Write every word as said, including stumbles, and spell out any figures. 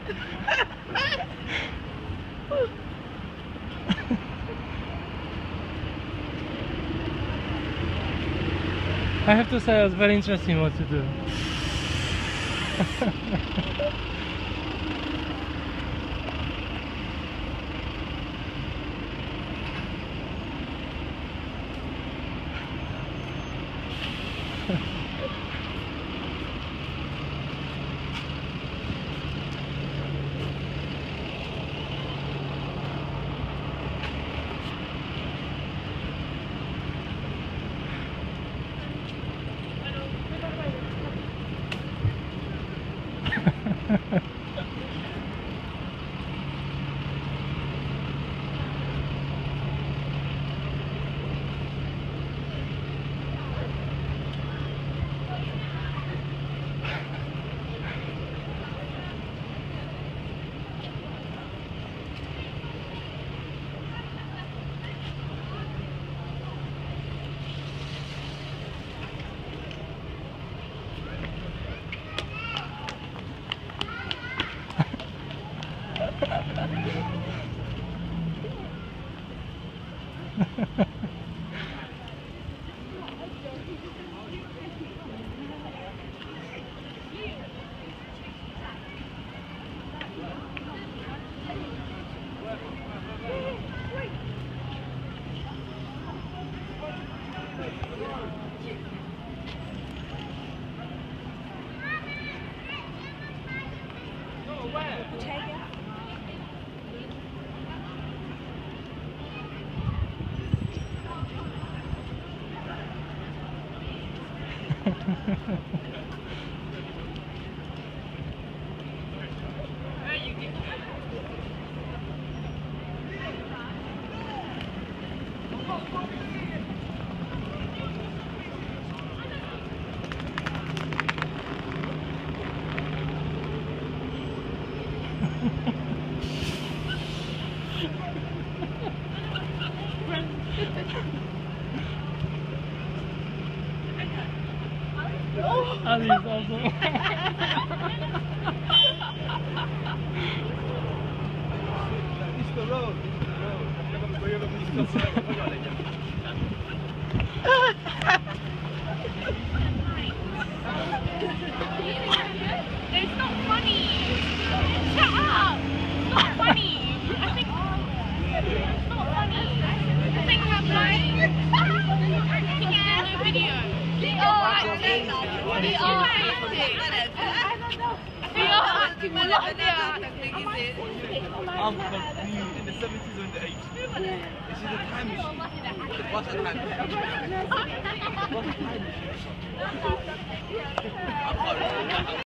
I have to say it was very interesting what to do. Ali is also. It's the road. It's the road. It's not funny. Shut up. It's not funny. I think it's not funny. I think I'm lying. Can you do a video? They are acting. They are acting. I don't know. They are acting. We're not there. I'm confused. In the seventies or in the eighties? This is a time machine. What's a time machine? What's a time machine?